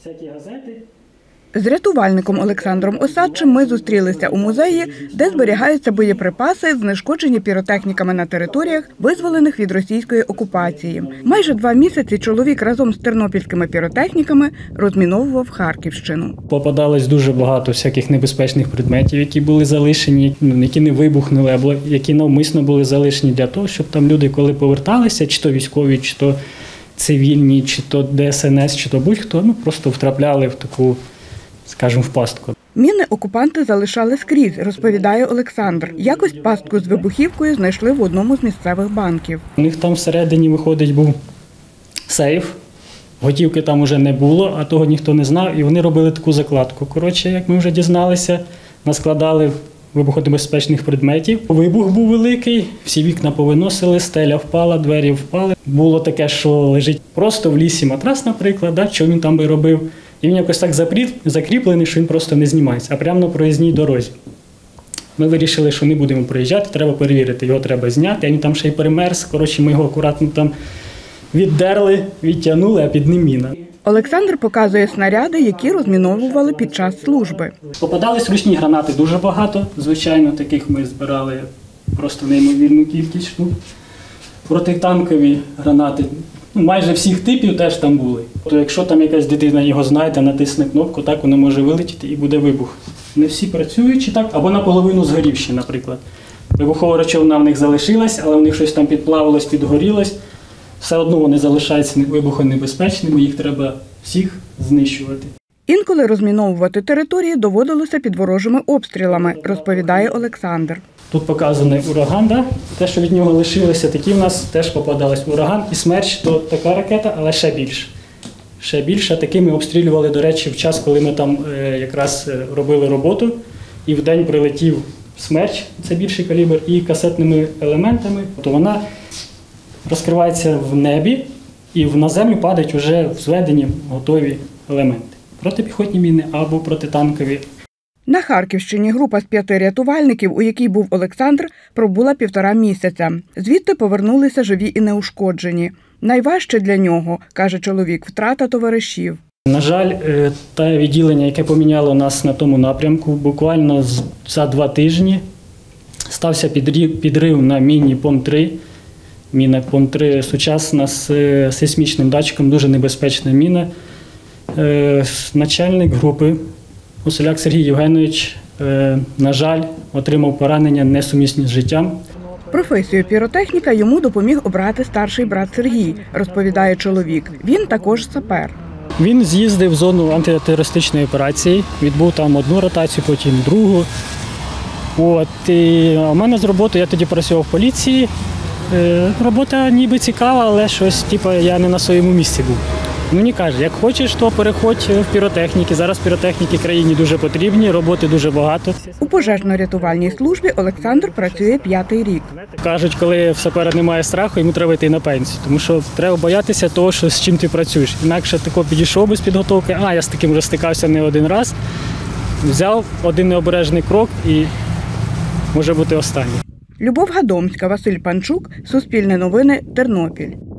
всякі газети. З рятувальником Олександром Осадчим ми зустрілися у музеї, де зберігаються боєприпаси, знешкоджені піротехніками на територіях, визволених від російської окупації. Майже 2 місяці чоловік разом з тернопільськими піротехніками розміновував Харківщину. Попадалось дуже багато всяких небезпечних предметів, які були залишені, які не вибухнули, або які навмисно були залишені для того, щоб там люди, коли поверталися, чи то військові, чи то цивільні, чи то ДСНС, чи то будь-хто, просто втрапляли в таку, скажімо, в пастку. Міни окупанти залишали скрізь, розповідає Олександр. Якось пастку з вибухівкою знайшли в одному з місцевих банків. У них там всередині, виходить, був сейф, готівки там уже не було, а того ніхто не знав, і вони робили таку закладку. Коротше, як ми вже дізналися, наскладали вибухонебезпечних предметів. Вибух був великий, всі вікна повиносили, стеля впала, двері впали. Було таке, що лежить просто в лісі матрас, наприклад, що він там би робив. І він якось так закріплений, що він просто не знімається, а прямо на проїзній дорозі. Ми вирішили, що не будемо проїжджати, треба перевірити, його треба зняти, а він там ще й перемерз. Коротше, ми його акуратно там віддерли, відтягнули, а під ним міна. Олександр показує снаряди, які розміновували під час служби. Попадались ручні гранати дуже багато, звичайно, таких ми збирали просто неймовірну кількість штук. Протитанкові гранати, майже всіх типів теж там були. То якщо там якась дитина його знайде, натисне кнопку, так воно може вилетіти і буде вибух. Не всі працюючі так, або наполовину згорівші, наприклад. Вибухова речовина в них залишилась, але в них щось там підплавилось, підгорілось. Все одно вони залишаються вибухонебезпечними, їх треба всіх знищувати. Інколи розміновувати території доводилося під ворожими обстрілами, розповідає Олександр. Тут показаний ураган, да? Те, що від нього лишилося, такі в нас теж попадались. Ураган і смерч, то така ракета, але ще більше. Ще більше. Такими обстрілювали, до речі, в час, коли ми там якраз робили роботу, і вдень прилетів смерч, це більший калібр, і касетними елементами, то вона розкривається в небі, і на землю падають вже взведені готові елементи. Протипіхотні міни або протитанкові. На Харківщині група з 5 рятувальників, у якій був Олександр, пробула 1,5 місяця. Звідти повернулися живі і неушкоджені. Найважче для нього, каже чоловік, втрата товаришів. На жаль, те відділення, яке поміняло нас на тому напрямку, буквально за 2 тижні стався підрив на міні ПОМ-3. Міна ПОМ-3 сучасна з сейсмічним датчиком, дуже небезпечна міна. Начальник групи Гусуляк Сергій Євгенович, на жаль, отримав поранення несумісні з життям. Професію піротехніка йому допоміг обрати старший брат Сергій, розповідає чоловік. Він також сапер. Він з'їздив в зону антитерористичної операції, відбув там 1 ротацію, потім 2. І у мене з роботи, я тоді працював в поліції. Робота ніби цікава, але щось, я не на своєму місці був. Мені кажуть, як хочеш, то переходь в піротехніки. Зараз піротехніки країні дуже потрібні, роботи дуже багато. У пожежно-рятувальній службі Олександр працює 5-й рік. Кажуть, коли в сапера немає страху, йому треба йти на пенсію. Тому що треба боятися того, з чим ти працюєш. Інакше тако підійшов без підготовки, я з таким вже стикався не один раз, взяв один необережний крок і може бути останній. Любов Гадомська, Василь Панчук, Суспільне новини, Тернопіль.